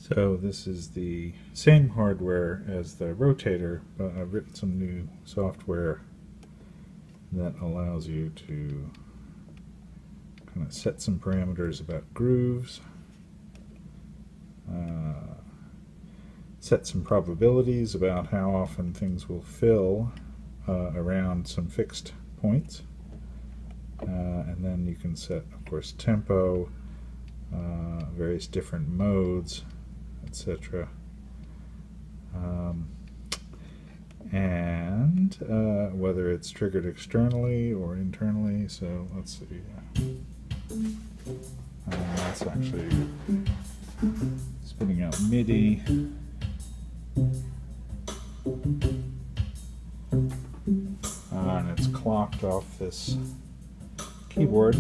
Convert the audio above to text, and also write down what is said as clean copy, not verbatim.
So this is the same hardware as the rotator, but I've written some new software that allows you to kind of set some parameters about grooves, set some probabilities about how often things will fill around some fixed points, and then you can set, of course, tempo, various different modes, etc. And whether it's triggered externally or internally. So let's see. That's actually spitting out MIDI. And it's clocked off this keyboard.